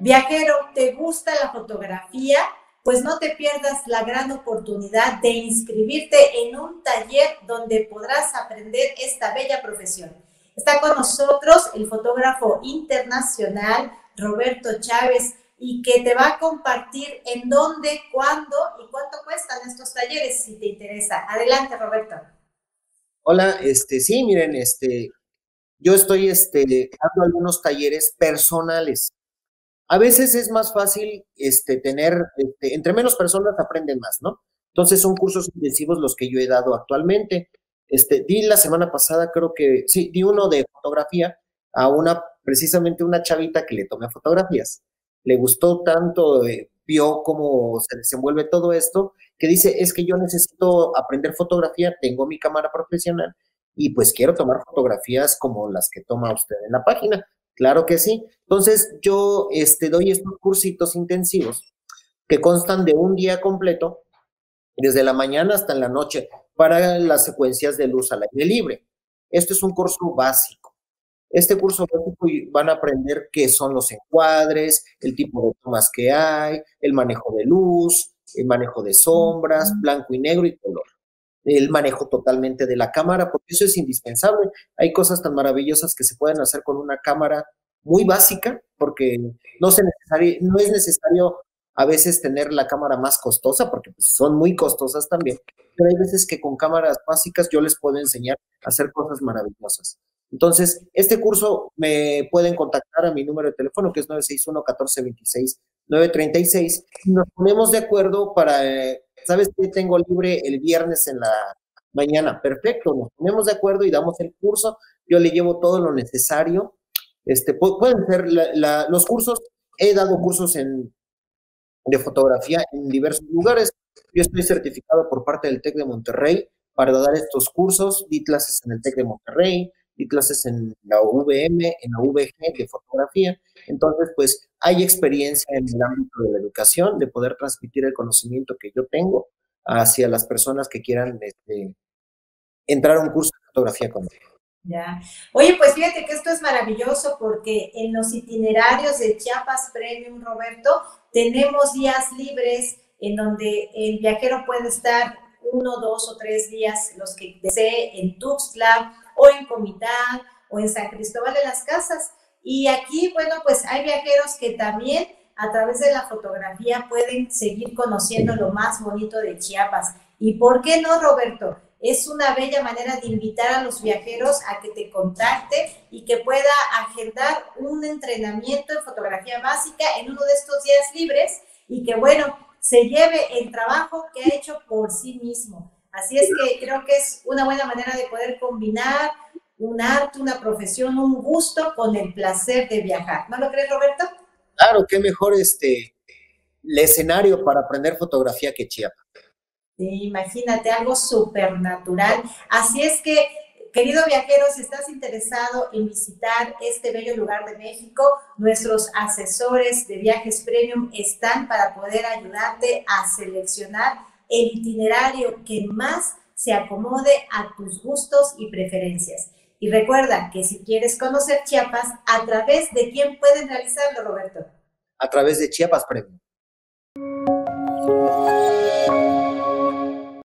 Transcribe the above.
Viajero, ¿te gusta la fotografía? Pues no te pierdas la gran oportunidad de inscribirte en un taller donde podrás aprender esta bella profesión. Está con nosotros el fotógrafo internacional Roberto Chávez y que te va a compartir en dónde, cuándo y cuánto cuestan estos talleres si te interesa. Adelante, Roberto. Hola, sí, miren, yo estoy, dando algunos talleres personales. A veces es más fácil, tener, entre menos personas aprenden más, ¿no? Entonces son cursos intensivos los que yo he dado actualmente. Di la semana pasada, creo que, sí, di uno de fotografía a precisamente una chavita que le tomé fotografías. Le gustó tanto, vio cómo se desenvuelve todo esto, que dice, es que yo necesito aprender fotografía, tengo mi cámara profesional y pues quiero tomar fotografías como las que toma usted en la página. Claro que sí. Entonces, yo doy estos cursitos intensivos que constan de un día completo, desde la mañana hasta en la noche, para las secuencias de luz al aire libre. Este es un curso básico. Este curso básico van a aprender qué son los encuadres, el tipo de tomas que hay, el manejo de luz, el manejo de sombras, blanco y negro y color. El manejo totalmente de la cámara, porque eso es indispensable. Hay cosas tan maravillosas que se pueden hacer con una cámara muy básica, porque no es necesario a veces tener la cámara más costosa, porque pues, son muy costosas también, pero hay veces que con cámaras básicas yo les puedo enseñar a hacer cosas maravillosas. Entonces, este curso me pueden contactar a mi número de teléfono, que es 961-1426-936, y nos ponemos de acuerdo para, ¿sabes qué? Tengo libre el viernes en la mañana. Perfecto, nos ponemos de acuerdo y damos el curso. Yo le llevo todo lo necesario. Pueden ser los cursos. He dado cursos de fotografía en diversos lugares. Yo estoy certificado por parte del TEC de Monterrey para dar estos cursos. Di clases en el TEC de Monterrey, di clases en la UVM, en la UVG de fotografía. Entonces, pues hay experiencia en el ámbito de la educación, de poder transmitir el conocimiento que yo tengo hacia las personas que quieran entrar a un curso de fotografía conmigo. Ya. Oye, pues fíjate que esto es maravilloso porque en los itinerarios de Chiapas Premium, Roberto, tenemos días libres en donde el viajero puede estar 1, 2 o 3 días, los que desee, en Tuxtla o en Comitán o en San Cristóbal de las Casas. Y aquí, bueno, pues hay viajeros que también a través de la fotografía pueden seguir conociendo lo más bonito de Chiapas. ¿Y por qué no, Roberto? Es una bella manera de invitar a los viajeros a que te contacte y que pueda agendar un entrenamiento en fotografía básica en uno de estos días libres y que, bueno, se lleve el trabajo que ha hecho por sí mismo. Así es que creo que es una buena manera de poder combinar un arte, una profesión, un gusto con el placer de viajar. ¿No lo crees, Roberto? Claro, qué mejor el escenario para aprender fotografía que Chiapas. Sí, imagínate, algo supernatural. Así es que, querido viajero, si estás interesado en visitar este bello lugar de México, nuestros asesores de viajes premium están para poder ayudarte a seleccionar el itinerario que más se acomode a tus gustos y preferencias. Y recuerda que si quieres conocer Chiapas, ¿a través de quién pueden realizarlo, Roberto? A través de Chiapas Premium.